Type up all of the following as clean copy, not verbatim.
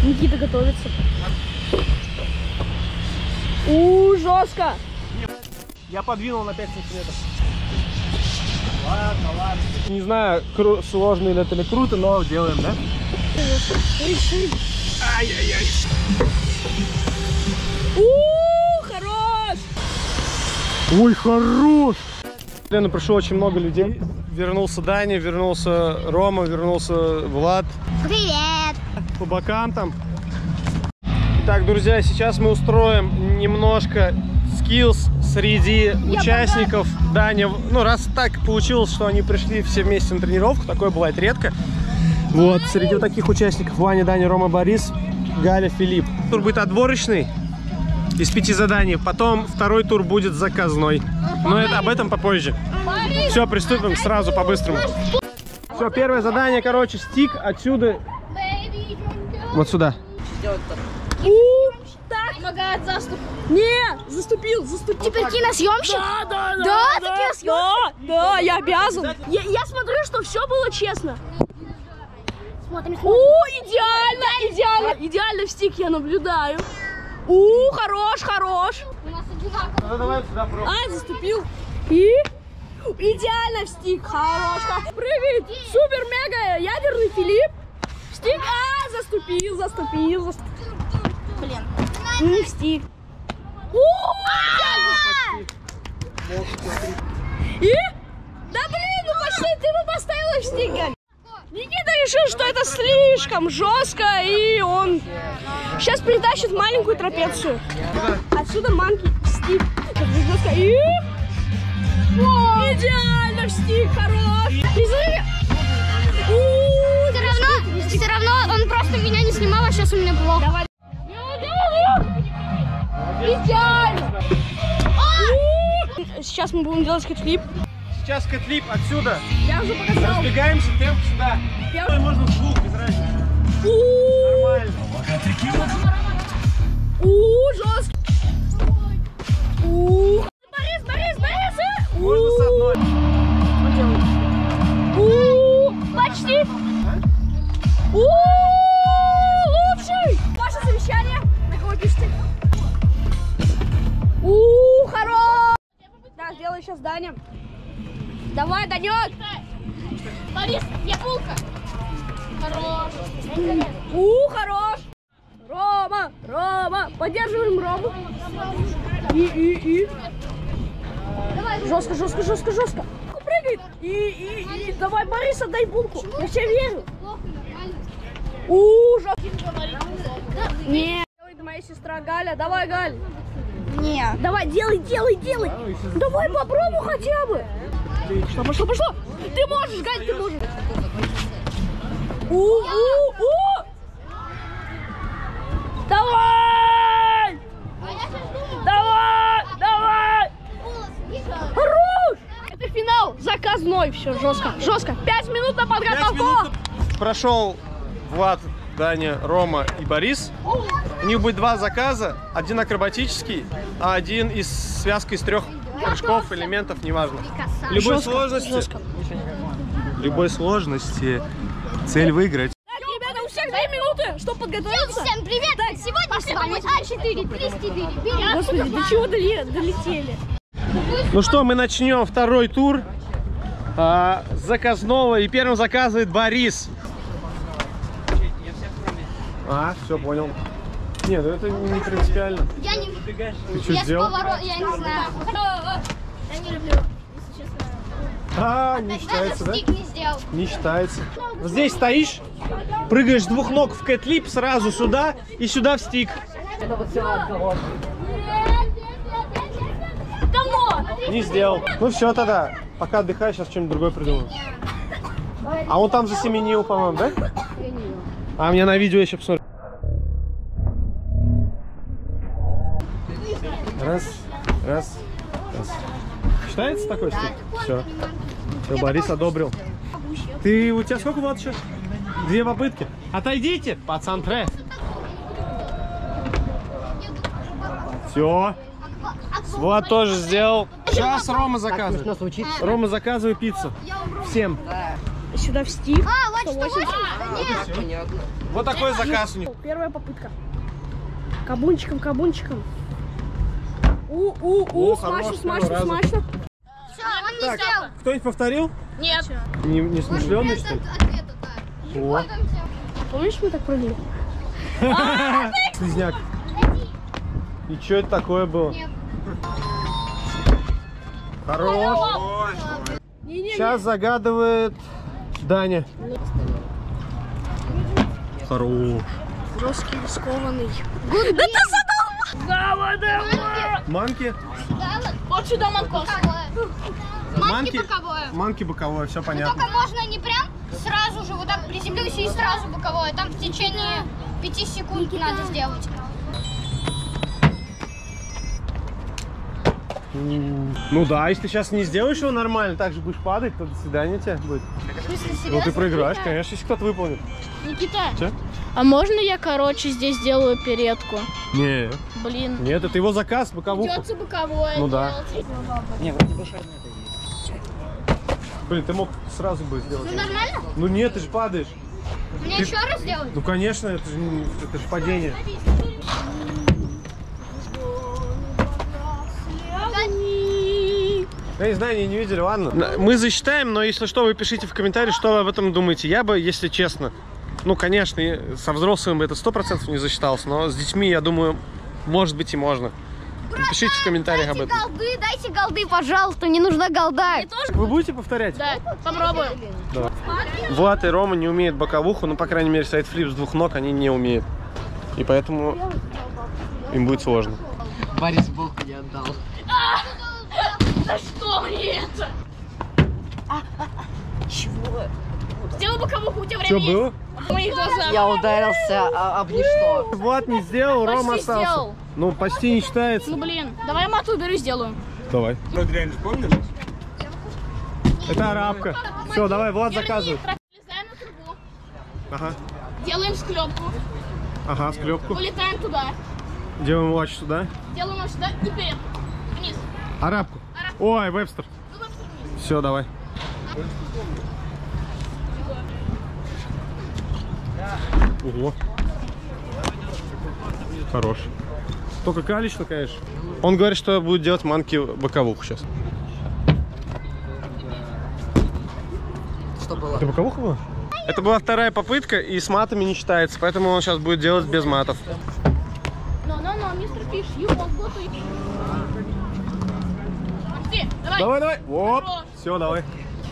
Никита готовится. Жестко. Я подвинул на 5 сантиметров. Ладно, ладно. Не знаю, сложно ли это или круто, но делаем, да? Реши. Ай-яй-яй. Хорош! Ой, хорош! Наверное, пришло очень много людей. Вернулся Даня, вернулся Рома, вернулся Влад. Привет! По бокам там. Итак, друзья, сейчас мы устроим немножко скиллс среди участников. Даня, ну раз так получилось, что они пришли все вместе на тренировку, такое бывает редко. Вот, среди вот таких участников Ваня, Даня, Рома, Борис, Галя, Филипп. Тур будет отборочный из 5 заданий, потом второй тур будет заказной. Но это, об этом попозже. Все, приступим сразу по-быстрому. Все, первое задание, короче, стик отсюда вот сюда. Так. Помогает заступ. Не, заступил. Теперь киносъемщик? Да, ты киносъемщик? Да, я обязан. Я смотрю, что все было честно. Смотрим. Идеально в стик я наблюдаю. Хорош. Давай сюда пробуем. Заступил. И идеально в стик. Хорош. Прыгает. Супер-мега ядерный Филипп. Стик. Заступил. Блин. Не в стик. И? Да блин, ну почти ты бы поставила в стик, Галь. Никита решил, что это слишком жестко, и он сейчас перетащит маленькую трапецию. Отсюда манки в стик. И... идеально в стик, хорош. Все равно он просто меня не снимал, а сейчас у меня плохо. Давай. Идеально. Сейчас мы будем делать кэтфлип. Сейчас кэтфлип отсюда. Я уже показал. Разбегаемся, темп сюда. Можно звук, без разницы. Нормально. Жестко. Борис. Можно с одной. Почти. Лучший. Ваше совещание. На кого пишите? Хорош. Да, сделаю сейчас Даня. Давай, Данек. Борис, я булка. Хорош. Хорош. Рома. Поддерживаем Рому. И. Жестко. Прыгает. И. Давай, Борис, отдай булку. Я в тебя верю. Жестко. Не. Делай, моя сестра Галя. Давай, Галь. Не. Давай, делай. Давай попробуй хотя бы. Пошло. Ты можешь, Галь, ты можешь. Давай. Хорош. Это финал заказной. Все, жестко. 5 минут на подготовку. Прошел Влад, Даня, Рома и Борис. У них будет 2 заказа. Один акробатический, а один из связки из 3 прыжков, элементов, неважно. Любой сложности цель выиграть. Так, ребята, у всех 2 минуты, чтобы подготовиться. Всем привет! Так, сегодня с вами А4, 3-4. Господи, до чего долетели? Ну что, мы начнем второй тур заказного. И первым заказывает Борис. Все, понял. Нет, это не принципиально. Я не... Ты что Я сделал? с поворота, я не знаю. Я не люблю, если честно. Не считается, да? Стик не сделал. Не считается. Вот здесь стоишь, прыгаешь с 2 ног в кэтлип, сразу сюда и сюда в стик. Не сделал. Ну все тогда. Пока отдыхай, сейчас что-нибудь другое придумаем. А он там засеменил, по-моему, да? А у меня на видео еще посмотрю. Раз. Считается такой стик? Все, Борис одобрил. У тебя сколько вот сейчас? 2 попытки. Отойдите, пацан трэф. Все. Влад тоже сделал. Сейчас Рома заказывает. Рома заказывает пиццу. Всем. Сюда в стик. 180. Понятно. Вот такой заказ у них. Первая попытка. Кабунчиком. О, Смачно, хорош, смачно, первый смачно. Все, он не Так, сделал. кто-нибудь повторил? Нет. Не смышленый, что ли? Ответа, да. О. Помнишь, мы так прыгали? Слизняк. И что это такое было? Хорош. Сейчас загадывает Даня. Хорош. Жесткий, скованный. Да ты задал! Манки? Вот сюда, Манкос. Манки боковое. Манки боковое, все Но понятно. только можно не прям сразу же вот так приземлюсь и сразу боковое. Там в течение 5 секунд надо сделать. Ну да, если ты сейчас не сделаешь его нормально, так же будешь падать, то до свидания тебе будет. В смысле, Ну ты серьезно? проиграешь, конечно, если кто-то выполнит. Никита, Че? а можно я, короче, здесь сделаю передку? Не, Блин. нет, это его заказ, боковуху. Придется боковое Ну да. делать. Не, вроде бы шарно это есть. Блин, ты мог сразу бы сделать. Ну нормально? Ну нет, ты же падаешь. Мне Ты- еще раз сделать? Ну конечно, это же падение. Я не знаю, не видели, ладно. Мы засчитаем, но если что, вы пишите в комментариях, что вы об этом думаете. Я бы, если честно, ну, конечно, со взрослыми это 100% не засчиталось, но с детьми, я думаю, может быть и можно. Пишите в комментариях об этом. Дайте голды, пожалуйста, мне нужна голда. Вы будете повторять? Да, попробуем. Да. Влад и Рома не умеют боковуху, ну, по крайней мере, сайдфлип с двух ног они не умеют. И поэтому им будет сложно. Борис Бог не отдал. Да что мне это? Чего? Сделай боковуху, у тебя Что время было? есть. В моих глазах. Я ударился об ничто. Влад не сделал, Почти Рома остался. сделал. Ну, почти не считается. Ну блин, давай я мату уберу и сделаю. Давай. Это арабка. Все, давай, Влад заказывает. Влезаем на трубу, Ага. делаем склепку, Ага, склепку. вылетаем туда, Делаем лач сюда. делаем его сюда и вперед, вниз. Арабку. Ой, Вебстер. Ну, вот вниз. Все, давай. Ого. Хорош. Только калечно, конечно. Он говорит, что будет делать манки боковуху сейчас. Что было? Это боковуха была? Это была вторая попытка, и с матами не считается, поэтому он сейчас будет делать без матов. No, мистер Фиш, you want go to... Макси, давай. Давай. Оп. Хорош. Все, давай.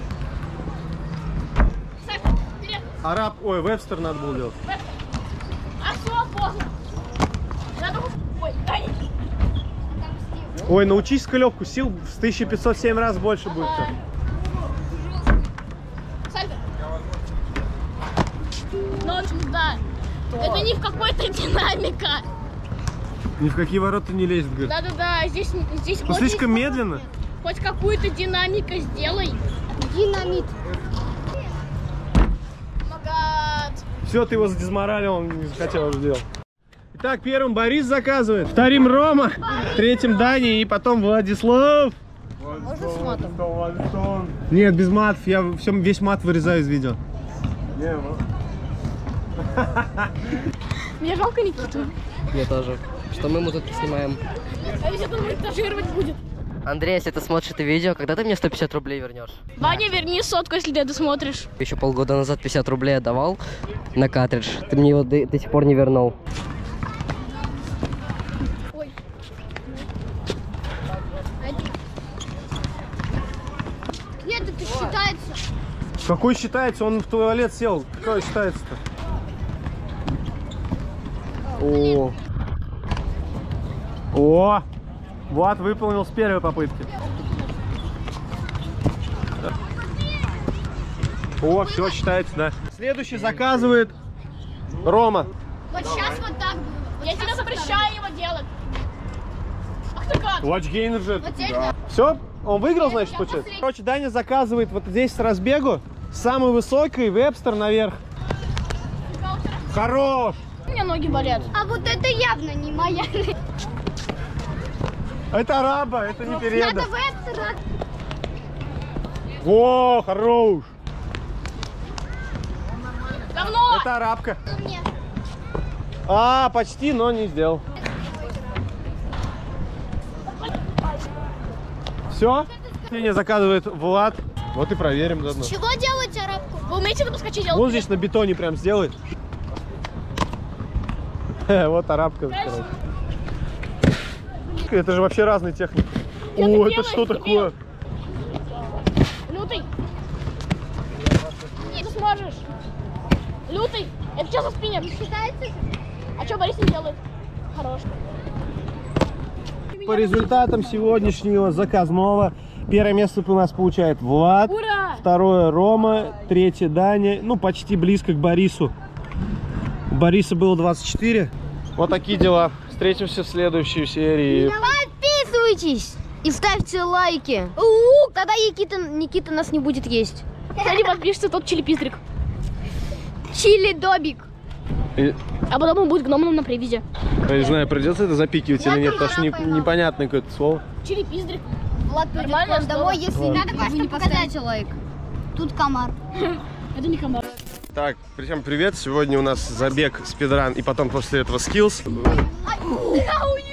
Саша, вперед. Араб, ой, Вебстер надо было делать. А все, поздно. Надо... Ой, дай. Ой, научись склепку, сил в 1507 раз больше будет. Сальто. Но да. Это не в какой-то динамика. Ни в какие ворота не лезет, говорит. Да, здесь Ну, слишком медленно. Хоть какую-то динамику сделай. Динамит. Магат. Все, ты его задизморалил, он не захотел уже делать. Итак, первым Борис заказывает, вторым Рома, третьим Даня и потом Владислав. Можно с матом? Нет, без матов, я весь мат вырезаю из видео. Мне жалко Никиту. Мне тоже. Что мы ему тут снимаем? А ведь это монтажировать будет. Андрей, если ты смотришь это видео, когда ты мне 150 рублей вернешь? Ваня, верни сотку, если ты это смотришь. Еще полгода назад 50 рублей отдавал на картридж. Ты мне его до сих пор не вернул. Ой. Нет, это считается. Какой считается? Он в туалет сел. Какой считается-то? О! Влад выполнил с первой попытки. О, все считается, да. Следующий заказывает Рома. Вот сейчас вот так было. Я тебе запрещаю его делать. Ах ты как? Watchgainer же. Вот теперь да. Все? Он выиграл, значит, Я получается? последний. Короче, Даня заказывает вот здесь с разбегу. Самый высокий, Вебстер наверх. Хорош! У меня ноги болят. А вот это явно не моя. Это араба, это не переда. Надо Вебстера. О, хорош! Это арабка. Мне. А, почти, но не сделал. Все? Меня заказывает Влад. Вот и проверим заодно. Чего делать арабку? Вы умеете на скачать делать? Вот здесь на бетоне прям сделай. Вот арабка. Это же вообще разные техники. Что ты О, это делаешь, что дебил? такое? Лютый. Ты сможешь. Лютый. Это что за спиннер? Считается? А что Борис не делает? Хорош. По результатам сегодняшнего заказного первое место у нас получает Влад. Ура! Второе Рома, третье Даня, ну почти близко к Борису. У Бориса было 24. Вот такие дела. Встретимся в следующей серии. Подписывайтесь и ставьте лайки. Тогда Никита нас не будет есть. Кто не подпишется, тот чили-пиздрик. Чили-добик. А потом он будет гномом на привязи. Я не знаю, придется это запикивать или нет, потому что непонятное какое-то слово. Чили-пиздрик. Влад придет Нормально, к вам домой, здорово. если Надо вы кое-что не показать. поставите лайк. Тут комар. Это не комар. Так, всем привет. Сегодня у нас забег, спидран и потом после этого скиллс. Ай,